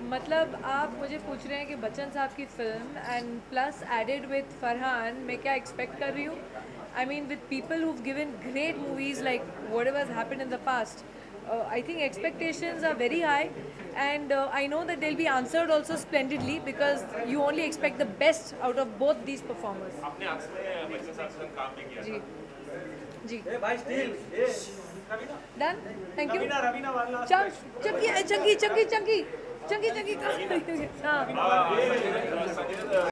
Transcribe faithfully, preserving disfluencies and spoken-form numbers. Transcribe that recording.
मतलब आप मुझे पूछ रहे हैं कि बच्चन साहब की film and plus added with Farhan मैं क्या एक्सपेक्ट कर रही हूँ. I mean with people who given great movies like whatever has happened in the past. I think expectations are very high and uh, I know that they'll be answered also splendidly because you only expect the best out of both these performers. आपने आपसे बच्चन साहब से काम भी किया जी जी ए भाई स्टील ए डन थैंक यू. रवीना रवीना वाला चंकी चंकी चंकी चंकी चंकी चंकी हाँ.